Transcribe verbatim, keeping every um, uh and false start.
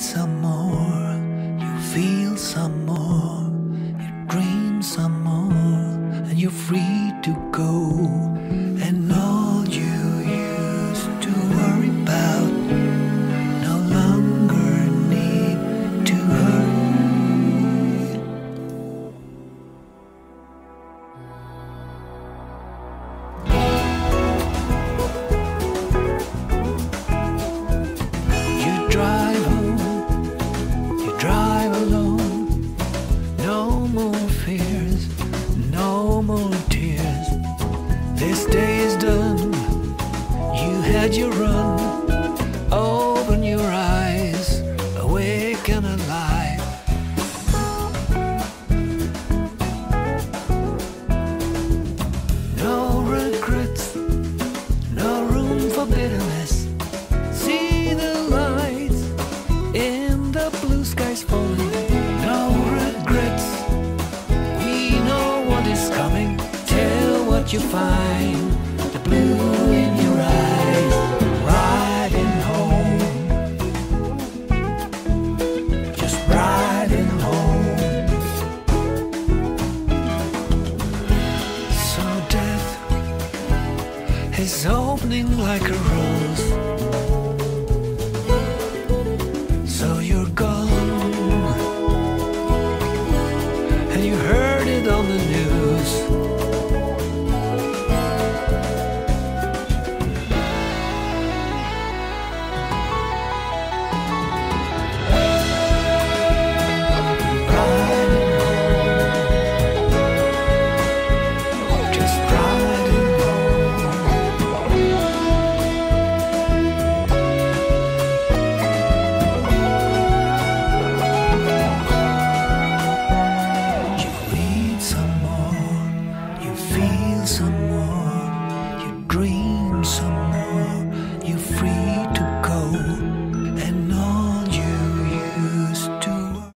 some more, you feel some more, you dream some more, and you're free to go. And all you used to worry about no longer need to hurry. You drive home, you drive alone, no more fears, no more tears. This day is done, you had your run. Open your eyes, awake and alive. No regrets, no room for bitterness. See the lights in the blue skies falling. No regrets, we know what is coming. Tell what you find, the blue in your eyes. Riding home, just riding home. So death is opening like a rose. So you're gone, and you heard it on the news. Some more, you